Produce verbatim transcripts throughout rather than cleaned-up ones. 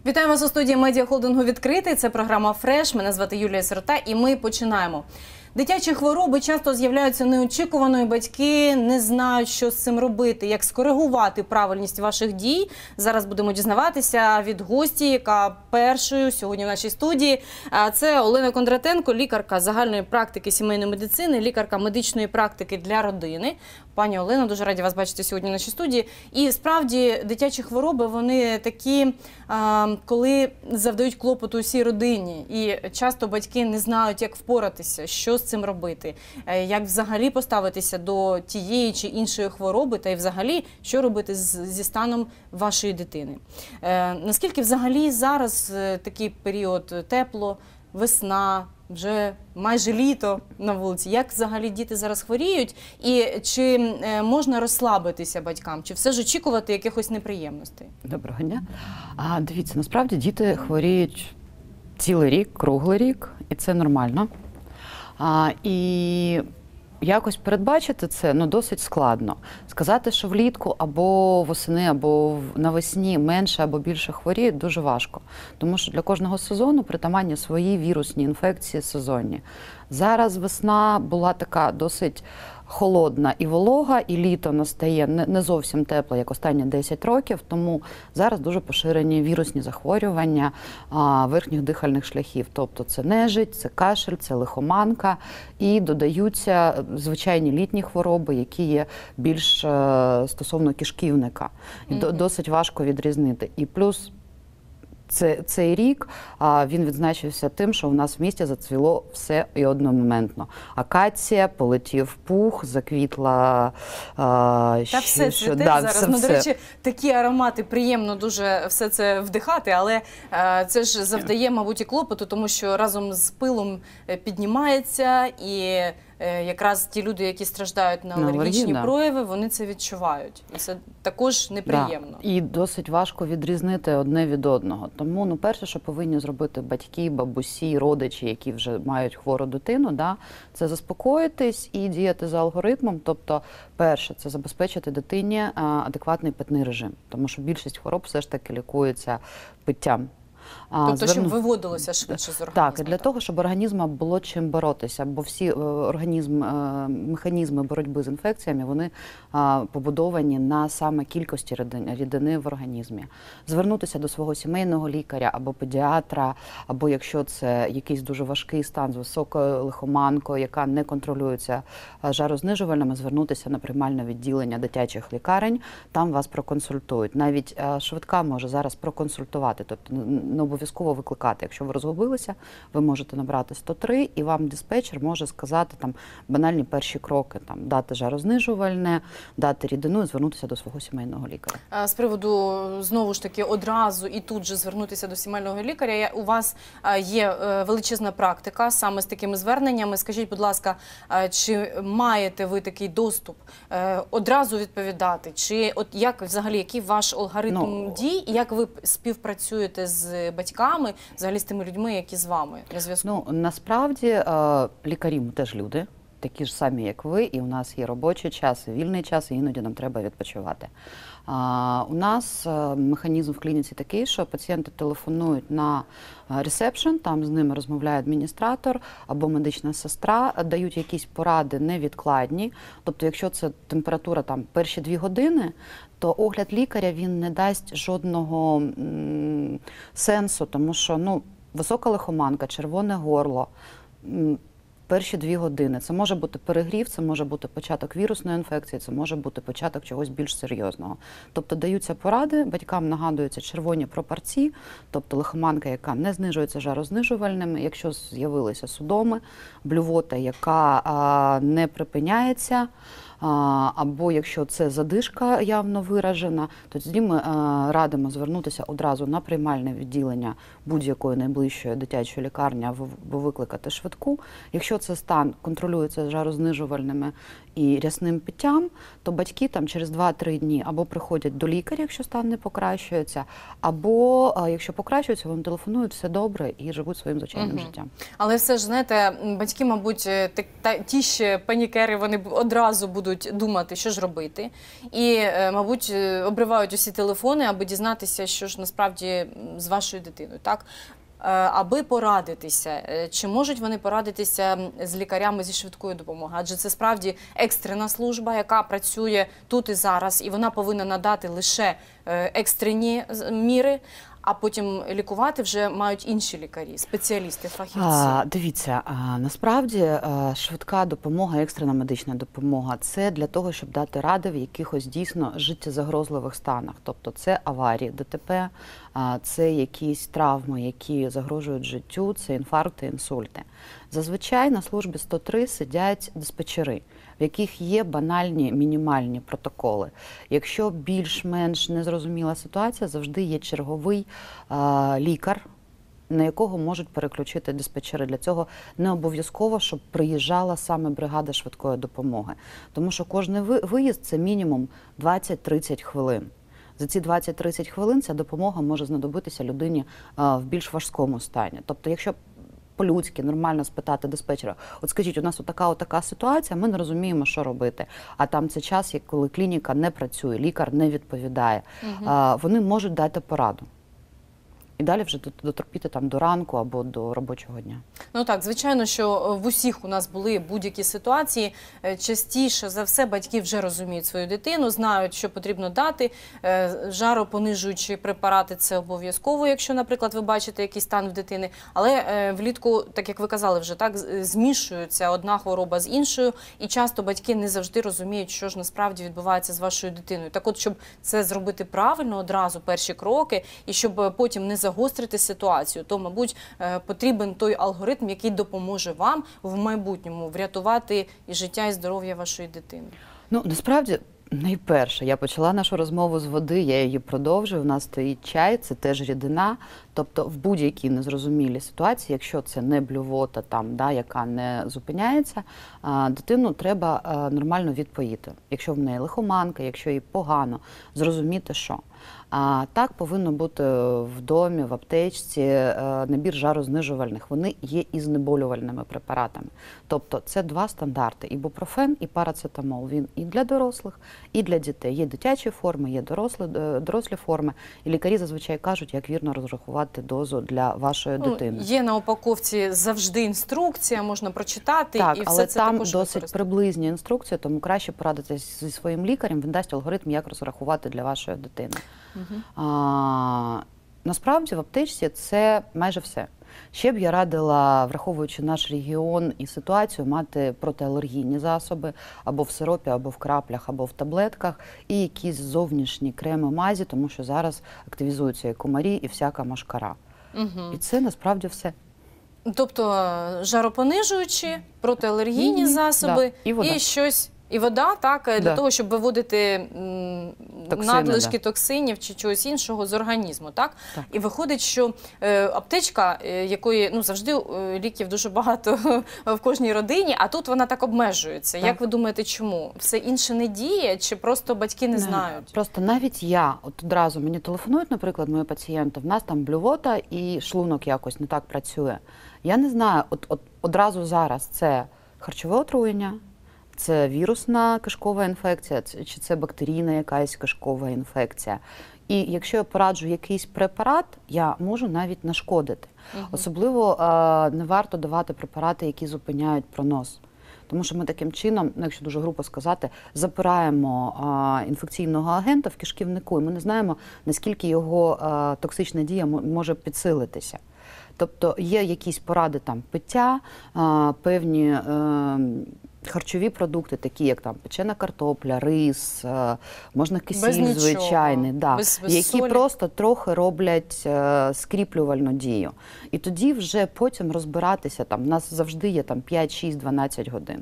Вітаю вас у студії медіахолдингу «Відкритий». Це програма «Фреш». Мене звати Юлія Сирота і ми починаємо. Дитячі хвороби часто з'являються неочікувано, і батьки не знають, що з цим робити, як скоригувати правильність ваших дій. Зараз будемо дізнаватися від гості, яка першою сьогодні в нашій студії. Це Олена Кондратенко, лікарка загальної практики сімейної медицини, лікарка медичної практики для родини. Пані Олено, дуже раді вас бачити сьогодні в нашій студії. І справді дитячі хвороби, вони такі, коли завдають клопоту усій родині. І часто батьки не знають, як впоратися, що з цим робити, як взагалі поставитися до тієї чи іншої хвороби, та й взагалі, що робити зі станом вашої дитини. Наскільки взагалі зараз такий період тепло, весна, вже майже літо на вулиці, як взагалі діти зараз хворіють і чи можна розслабитися батькам, чи все ж очікувати якихось неприємностей? Доброго дня. А, дивіться, насправді діти хворіють цілий рік, круглий рік, і це нормально. А, і якось передбачити це, ну, досить складно. Сказати, що влітку або восени, або навесні менше або більше хворіють, дуже важко. Тому що для кожного сезону притаманні свої вірусні інфекції сезонні. Зараз весна була така досить холодна і волога, і літо настає не зовсім тепло, як останні десять років, тому зараз дуже поширені вірусні захворювання а, верхніх дихальних шляхів. Тобто це нежить, це кашель, це лихоманка, і додаються звичайні літні хвороби, які є більш а, стосовно кишківника. І mm-hmm. досить важко відрізнити. І плюс Це, цей рік а, він відзначився тим, що в нас в місті зацвіло все і одномоментно. Акація, полетів пух, заквітла... А, Та все що, цвіте да, зараз. все, ну, все. До речі, такі аромати, приємно дуже все це вдихати, але а, це ж завдає, мабуть, і клопоту, тому що разом з пилом піднімається і... якраз ті люди, які страждають на алергічні да. прояви, вони це відчувають. І це також неприємно. Да. І досить важко відрізнити одне від одного. Тому, ну, перше, що повинні зробити батьки, бабусі, родичі, які вже мають хвору дитину, да, це заспокоїтись і діяти за алгоритмом. Тобто, перше, це забезпечити дитині адекватний питний режим. Тому що більшість хвороб все ж таки лікується питтям. Тобто, Зверну... щоб виводилося швидше з організму? Так, і для так? того, щоб організму було чим боротися, бо всі організм, механізми боротьби з інфекціями, вони побудовані на саме кількості рідини в організмі. Звернутися до свого сімейного лікаря або педіатра, або якщо це якийсь дуже важкий стан з високою лихоманкою, яка не контролюється жарознижувальними, звернутися на приймальне відділення дитячих лікарень, там вас проконсультують. Навіть швидка може зараз проконсультувати, тобто не обов'язково викликати. Якщо ви розгубилися, ви можете набрати сто три, і вам диспетчер може сказати там банальні перші кроки, там дати жарознижувальне, дати рідину і звернутися до свого сімейного лікаря. А з приводу, знову ж таки, одразу і тут же звернутися до сімейного лікаря, у вас є величезна практика саме з такими зверненнями. Скажіть, будь ласка, чи маєте ви такий доступ одразу відповідати? Чи от як взагалі, який ваш алгоритм ну, дій, і як ви співпрацюєте з батьками, взагалі з тими людьми, які з вами на зв'язку? Ну, насправді, лікарі ми теж люди, такі ж самі, як ви, і у нас є робочий час, і вільний час, і іноді нам треба відпочивати. А, у нас а, механізм в клініці такий, що пацієнти телефонують на ресепшн, там з ними розмовляє адміністратор або медична сестра, дають якісь поради невідкладні. Тобто, якщо це температура там перші дві години, то огляд лікаря він не дасть жодного м, сенсу, тому що ну, висока лихоманка, червоне горло, м, перші дві години. Це може бути перегрів, це може бути початок вірусної інфекції, це може бути початок чогось більш серйозного. Тобто даються поради, батькам нагадуються червоні пропорції, тобто лихоманка, яка не знижується жарознижувальними, якщо з'явилися судоми, блювота, яка а, не припиняється, або якщо це задишка явно виражена, то тоді ми радимо звернутися одразу на приймальне відділення будь-якої найближчої дитячої лікарні або викликати швидку. Якщо це стан контролюється жарознижувальними і рясним питтям, то батьки там через два-три дні або приходять до лікаря, якщо стан не покращується, або якщо покращується, вони телефонують, все добре і живуть своїм звичайним Угу. життям. Але все ж, знаєте, батьки, мабуть, та, та, ті ще панікери, вони одразу будуть думати, що ж робити. І, мабуть, обривають усі телефони, аби дізнатися, що ж насправді з вашою дитиною, так? Аби порадитися. Чи можуть вони порадитися з лікарями зі швидкої допомоги? Адже це справді екстрена служба, яка працює тут і зараз, і вона повинна надати лише екстрені міри, а потім лікувати вже мають інші лікарі, спеціалісти, фахівці. А, дивіться, а, насправді а, швидка допомога, екстрена медична допомога – це для того, щоб дати ради в якихось дійсно життєзагрозливих станах. Тобто це аварії, ДТП, а, це якісь травми, які загрожують життю, це інфаркти, інсульти. Зазвичай на службі сто три сидять диспетчери, в яких є банальні мінімальні протоколи. Якщо більш-менш незрозуміла ситуація, завжди є черговий а, лікар, на якого можуть переключити диспетчери. Для цього не обов'язково, щоб приїжджала саме бригада швидкої допомоги. Тому що кожен виїзд – це мінімум двадцять-тридцять хвилин. За ці двадцять-тридцять хвилин ця допомога може знадобитися людині а, в більш важкому стані. Тобто, якщо по-людськи нормально спитати диспетчера, от скажіть, у нас отака, отака ситуація, ми не розуміємо, що робити. А там це час, коли клініка не працює, лікар не відповідає. Угу. А, вони можуть дати пораду. І далі вже дотерпіти там до ранку або до робочого дня. Ну так, звичайно, що в усіх у нас були будь-які ситуації. Частіше за все батьки вже розуміють свою дитину, знають, що потрібно дати. Жаропонижуючі препарати – це обов'язково, якщо, наприклад, ви бачите якийсь стан в дитини. Але влітку, так як ви казали вже, так, змішується одна хвороба з іншою. І часто батьки не завжди розуміють, що ж насправді відбувається з вашою дитиною. Так от, щоб це зробити правильно одразу, перші кроки, і щоб потім не загострити ситуацію, то, мабуть, потрібен той алгоритм, який допоможе вам в майбутньому врятувати і життя, і здоров'я вашої дитини. Ну, насправді, найперше, я почала нашу розмову з води, я її продовжую, у нас стоїть чай, це теж рідина, тобто в будь-якій незрозумілій ситуації, якщо це не блювота, там, да, яка не зупиняється, дитину треба нормально відпоїти. Якщо в неї лихоманка, якщо їй погано, зрозуміти, що. А так повинно бути в домі, в аптечці набір жарознижувальних. Вони є і знеболювальними препаратами. Тобто це два стандарти – ібупрофен і парацетамол. Він і для дорослих, і для дітей. Є дитячі форми, є дорослі, дорослі форми. І лікарі зазвичай кажуть, як вірно розрахувати дозу для вашої ну, дитини. Є на упаковці завжди інструкція, можна прочитати. Так, і все але це там також досить приблизні інструкції, тому краще порадитися зі своїм лікарем, він дасть алгоритм, як розрахувати для вашої дитини. Угу. А, насправді в аптечці це майже все. Ще б я радила, враховуючи наш регіон і ситуацію, мати протиалергійні засоби або в сиропі, або в краплях, або в таблетках, і якісь зовнішні креми, мазі, тому що зараз активізуються і комарі, і всяка мошкара. Угу. І це насправді все. Тобто жаропонижуючі, протиалергійні mm-hmm. засоби, да. і, і щось... І вода, так, для да. того, щоб виводити Токсини, надлишки да. токсинів чи чогось іншого з організму, так? так? І виходить, що е, аптечка, е, якої, ну, завжди е, ліків дуже багато в кожній родині, а тут вона так обмежується. Так. Як ви думаєте, чому? Все інше не діє, чи просто батьки не, не знають? Просто навіть я, от одразу мені телефонують, наприклад, мої пацієнти, в нас там блювота і шлунок якось не так працює. Я не знаю, от, от одразу зараз це харчове отруєння, це вірусна кишкова інфекція, чи це бактерійна якась кишкова інфекція. І якщо я пораджу якийсь препарат, я можу навіть нашкодити. Угу. Особливо е, не варто давати препарати, які зупиняють пронос. Тому що ми таким чином, якщо дуже грубо сказати, запираємо а, інфекційного агента в кишківнику, і ми не знаємо, наскільки його а, токсична дія може підсилитися. Тобто є якісь поради там пиття, а, певні а, харчові продукти, такі як там печена картопля, рис, а, можна кисіль звичайний, да, без, без які солі. Просто трохи роблять а, скріплювальну дію. І тоді вже потім розбиратися, там, в нас завжди є там п'ять, шість, дванадцять годин.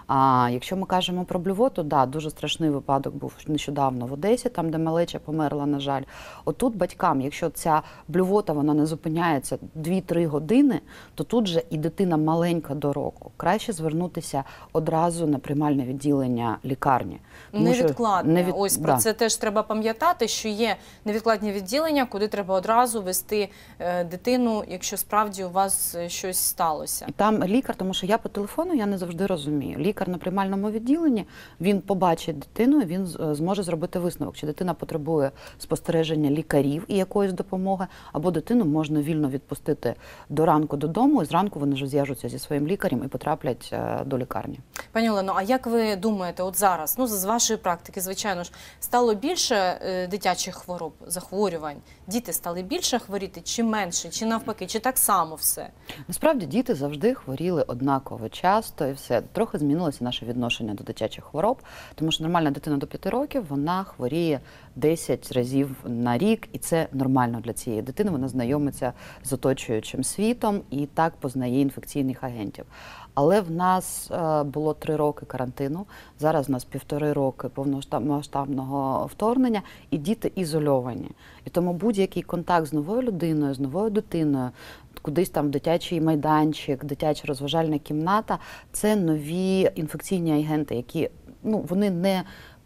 А якщо ми кажемо про блювоту, да, дуже страшний випадок був нещодавно в Одесі, там, де малеча померла, на жаль. Отут батькам, якщо ця блювота, вона не зупиняється дві-три години, то тут же і дитина маленька до року. Краще звернутися одразу на приймальне відділення лікарні. Невідкладне. Невід... Ось про да. це теж треба пам'ятати, що є невідкладні відділення, куди треба одразу вести е, дитину, якщо справді у вас щось сталося. І там лікар, тому що я по телефону, я не завжди розумію. Лікар на приймальному відділенні, він побачить дитину, він зможе зробити висновок, чи дитина потребує спостереження лікарів і якоїсь допомоги, або дитину можна вільно відпустити до ранку додому, і зранку вони вже зв'яжуться зі своїм лікарем і потраплять до лікарні. Пані Олено, а як ви думаєте, от зараз, ну, з вашої практики, звичайно ж, стало більше е, дитячих хвороб, захворювань? Діти стали більше хворіти, чи менше, чи навпаки, чи так само все? Насправді, діти завжди хворіли однаково часто і все. Трохи змінилося наше відношення до дитячих хвороб, тому що нормальна дитина до п'яти років, вона хворіє десять разів на рік, і це нормально для цієї дитини. Вона знайомиться з оточуючим світом і так познає інфекційних агентів. Але в нас е, було три роки карантину, зараз у нас півтори роки повномасштабного вторгнення, і діти ізольовані. І тому будь-який контакт з новою людиною, з новою дитиною, кудись там в дитячий майданчик, дитяча розважальна кімната – це нові інфекційні агенти, які, ну, вони не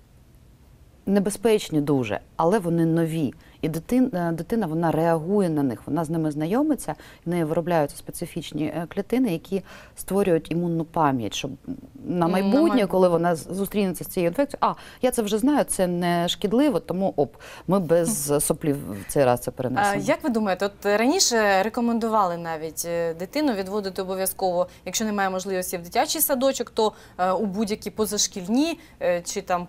небезпечні дуже, але вони нові. І дитина, дитина, вона реагує на них, вона з ними знайомиться, в неї виробляються специфічні клітини, які створюють імунну пам'ять, щоб на майбутнє, на майбутнє, коли вона зустрінеться з цією інфекцією, а, я це вже знаю, це не шкідливо, тому оп, ми без соплів в цей раз це перенесемо. А як ви думаєте, от раніше рекомендували навіть дитину відводити обов'язково, якщо немає можливості в дитячий садочок, то у будь-які позашкільні чи там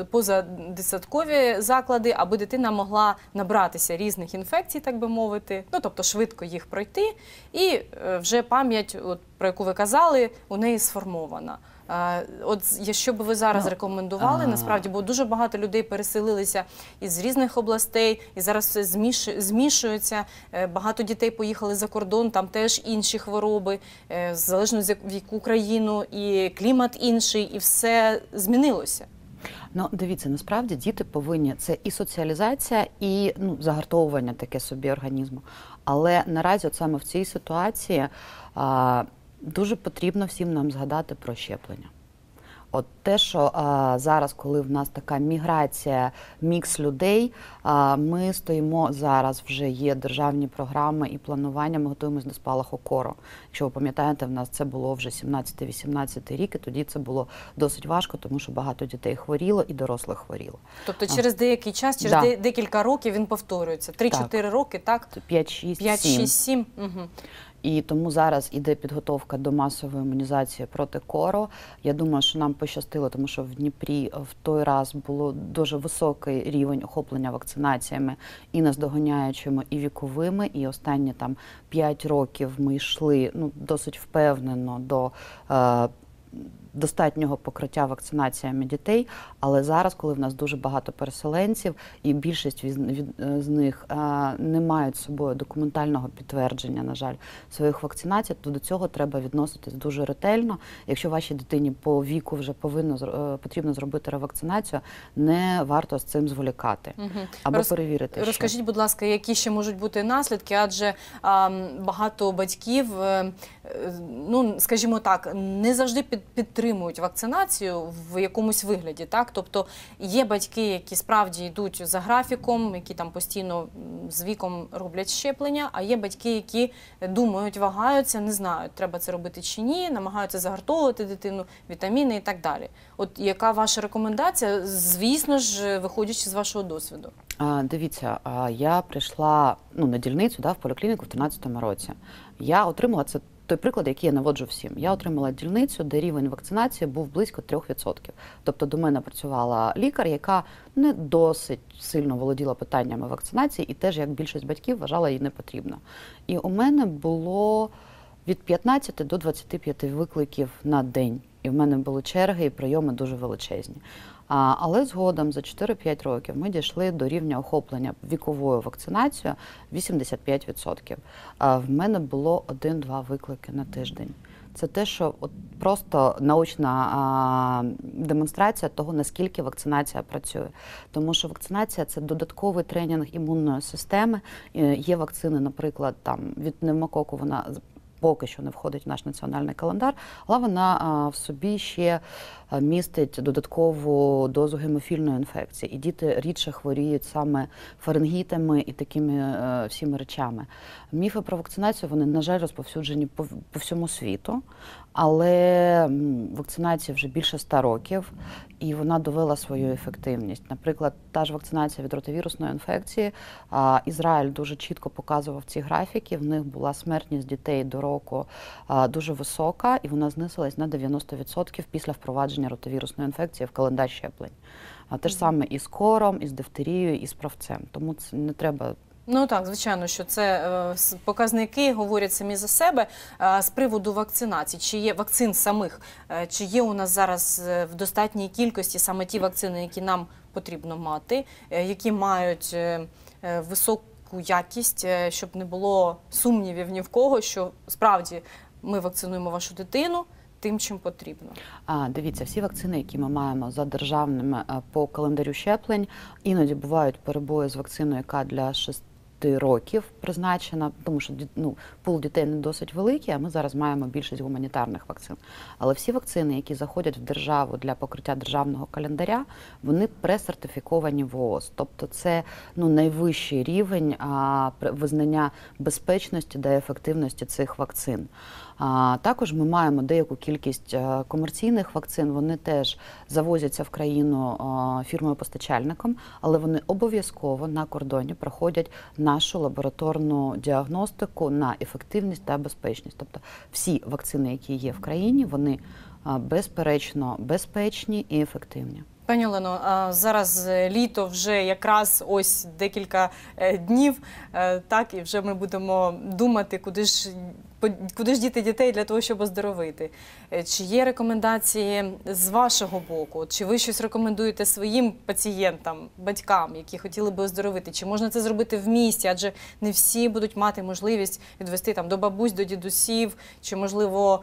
позадитсадкові заклади, аби дитина могла набратися різних інфекцій, так би мовити, ну, тобто швидко їх пройти, і вже пам'ять, от, про яку ви казали, у неї сформована. От, що би ви зараз рекомендували, а... насправді, бо дуже багато людей переселилися із різних областей, і зараз все зміш... змішується, багато дітей поїхали за кордон, там теж інші хвороби, залежно в яку країну, і клімат інший, і все змінилося. Ну, дивіться, насправді діти повинні, це і соціалізація, і ну, загартовування таке собі організму. Але наразі от саме в цій ситуації а, дуже потрібно всім нам згадати про щеплення. От те, що а, зараз, коли в нас така міграція, мікс людей, а, ми стоїмо зараз, вже є державні програми і планування, ми готуємося до спалаху кору. Якщо ви пам'ятаєте, в нас це було вже сімнадцятий-вісімнадцятий рік, і тоді це було досить важко, тому що багато дітей хворіло і дорослих хворіло. Тобто через деякий час, через да. декілька років він повторюється? три-чотири роки, так? п'ять-шість-сім. Угу. І тому зараз іде підготовка до масової імунізації проти кору. Я думаю, що нам пощастило, тому що в Дніпрі в той раз було дуже високий рівень охоплення вакцинаціями і наздоганяючими, і віковими. І останні там п'ять років ми йшли ну, досить впевнено до е, достатнього покриття вакцинаціями дітей, але зараз, коли в нас дуже багато переселенців і більшість від, від, з них а, не мають з собою документального підтвердження, на жаль, своїх вакцинацій, то до цього треба відноситись дуже ретельно. Якщо вашій дитині по віку вже повинно, потрібно зробити ревакцинацію, не варто з цим зволікати, угу. або Роз, перевірити. Розкажіть, ще. будь ласка, які ще можуть бути наслідки, адже а, багато батьків, а, ну, скажімо так, не завжди під, підтримують вакцинацію в якомусь вигляді, так? Тобто є батьки, які справді йдуть за графіком, які там постійно з віком роблять щеплення, а є батьки, які думають, вагаються, не знають, треба це робити чи ні, намагаються загартовувати дитину, вітаміни і так далі. От яка ваша рекомендація, звісно ж, виходячи з вашого досвіду? А, дивіться, а, я прийшла ну, на дільницю да, в поліклініку в тринадцятому році. Я отримала це той приклад, який я наводжу всім. Я отримала дільницю, де рівень вакцинації був близько трьох відсотків. Тобто до мене працювала лікар, яка не досить сильно володіла питаннями вакцинації і теж, як більшість батьків, вважала її непотрібно. І у мене було від п'ятнадцяти до двадцяти п'яти викликів на день. І в мене були черги і прийоми дуже величезні. А, але згодом за чотири-п'ять років ми дійшли до рівня охоплення віковою вакцинацією вісімдесят п'ять відсотків. А в мене було один-два виклики на тиждень. Це те, що от просто научна а, демонстрація того, наскільки вакцинація працює. Тому що вакцинація – це додатковий тренінг імунної системи. Є вакцини, наприклад, там, від пневмококу, вона поки що не входить в наш національний календар, але вона а, в собі ще містить додаткову дозу гемофільної інфекції. І діти рідше хворіють саме фарингітами і такими е, всіми речами. Міфи про вакцинацію, вони, на жаль, розповсюджені по, по всьому світу, але вакцинація вже більше ста років, і вона довела свою ефективність. Наприклад, та ж вакцинація від ротовірусної інфекції, а, Ізраїль дуже чітко показував ці графіки, в них була смертність дітей до року а, дуже висока, і вона знизилась на дев'яносто відсотків після впровадження ротовірусної інфекції в календар щеплень. А те ж саме і з кором, і з дифтерією, і з правцем. Тому це не треба. Ну так, звичайно, що це е, показники говорять самі за себе. Е, з приводу вакцинації, чи є вакцин самих, е, чи є у нас зараз е, в достатній кількості саме ті вакцини, які нам потрібно мати, е, які мають е, е, високу якість, е, щоб не було сумнівів ні в кого, що справді ми вакцинуємо вашу дитину тим, чим потрібно. А, дивіться, всі вакцини, які ми маємо за державними по календарю щеплень, іноді бувають перебої з вакциною, яка для шести років призначена, тому що ну, пул дітей не досить великий, а ми зараз маємо більшість гуманітарних вакцин. Але всі вакцини, які заходять в державу для покриття державного календаря, вони пресертифіковані ВООЗ. Тобто це ну, найвищий рівень а, визнання безпечності та ефективності цих вакцин. А, також ми маємо деяку кількість а, комерційних вакцин, вони теж завозяться в країну а, фірмою-постачальником, але вони обов'язково на кордоні проходять нашу лабораторну діагностику на ефективність та безпечність. Тобто всі вакцини, які є в країні, вони а, безперечно безпечні і ефективні. Пані Олено, зараз літо вже якраз ось декілька днів, так, і вже ми будемо думати, куди ж, куди ж діти дітей для того, щоб оздоровити. Чи є рекомендації з вашого боку? Чи ви щось рекомендуєте своїм пацієнтам, батькам, які хотіли би оздоровити? Чи можна це зробити в місті? Адже не всі будуть мати можливість відвести там до бабусь, до дідусів, чи, можливо,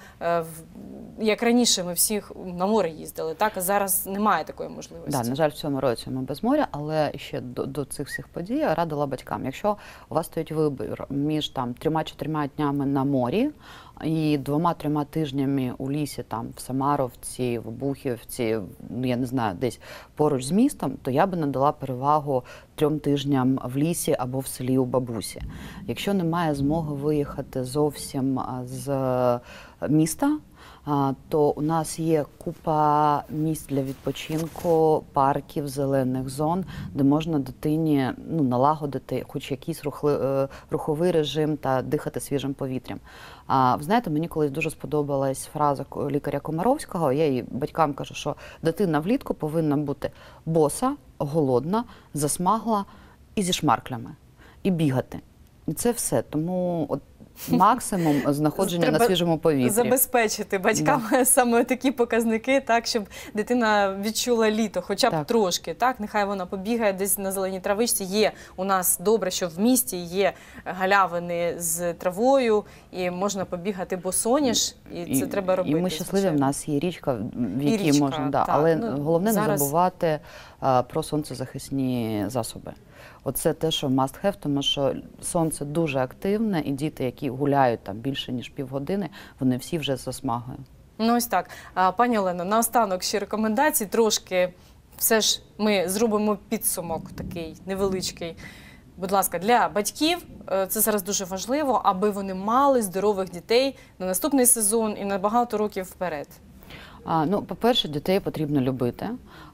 як раніше ми всіх на море їздили, так, а зараз немає такої можливості. Да, на жаль, в цьому році ми без моря, але ще до, до цих всіх подій я радила батькам. Якщо у вас стоїть вибір між там трьома-чотирма днями на морі і двома-трьома тижнями у лісі, там в Самаровці, в Обухівці, ну я не знаю, десь поруч з містом, то я би надала перевагу трьом тижням в лісі або в селі у бабусі. Якщо немає змоги виїхати зовсім з міста, то у нас є купа місць для відпочинку, парків, зелених зон, де можна дитині ну, налагодити хоч якийсь рухли, руховий режим та дихати свіжим повітрям. А, ви знаєте, мені колись дуже сподобалась фраза лікаря Комаровського, я їй батькам кажу, що дитина влітку повинна бути боса, голодна, засмагла і зі шмарклями, і бігати. І це все. Тому от максимум знаходження Треба на свіжому повітрі. Забезпечити батькам да. саме такі показники, так, щоб дитина відчула літо, хоча б так. трошки. Так, нехай вона побігає десь на зеленій травичці. Є у нас добре, що в місті є галявини з травою, і можна побігати босоніж, і, і це треба робити. І ми щасливі, в нас є річка, в якій річка, можна. Да, так. Але ну, головне зараз... не забувати а, про сонцезахисні засоби. Оце те, що must have, тому що сонце дуже активне, і діти, які гуляють там більше, ніж півгодини, вони всі вже з засмагою. Ну ось так. Пані Олено, наостанок ще рекомендацій, трошки все ж ми зробимо підсумок такий невеличкий. Будь ласка, для батьків це зараз дуже важливо, аби вони мали здорових дітей на наступний сезон і на багато років вперед. А, ну, по-перше, дітей потрібно любити.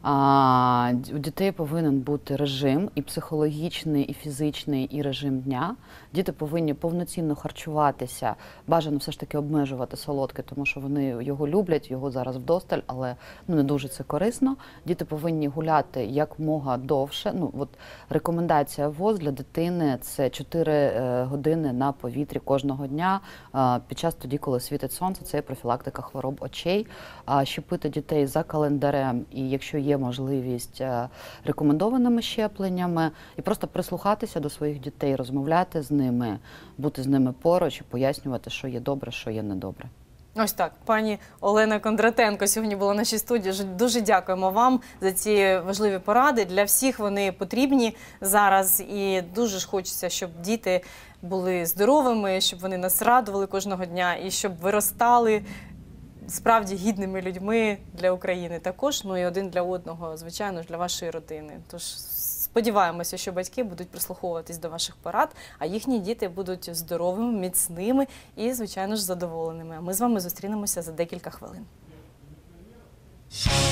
А, у дітей повинен бути режим і психологічний, і фізичний, і режим дня. Діти повинні повноцінно харчуватися, бажано все ж таки обмежувати солодке, тому що вони його люблять, його зараз вдосталь, але ну, не дуже це корисно. Діти повинні гуляти якмога довше. Ну, от, рекомендація ВОЗ для дитини – це чотири години на повітрі кожного дня а, під час тоді, коли світить сонце, це профілактика хвороб очей. А, щепити дітей за календарем і, якщо є можливість, рекомендованими щепленнями, і просто прислухатися до своїх дітей, розмовляти з ними, бути з ними поруч і пояснювати, що є добре, що є недобре. Ось так, пані Олена Кондратенко сьогодні була в нашій студії. Ж- Дуже дякуємо вам за ці важливі поради. Для всіх вони потрібні зараз. І дуже ж хочеться, щоб діти були здоровими, щоб вони нас радували кожного дня і щоб виростали справді гідними людьми для України також, ну і один для одного, звичайно ж, для вашої родини. Тож сподіваємося, що батьки будуть прислуховуватись до ваших порад, а їхні діти будуть здоровими, міцними і, звичайно ж, задоволеними. А ми з вами зустрінемося за декілька хвилин.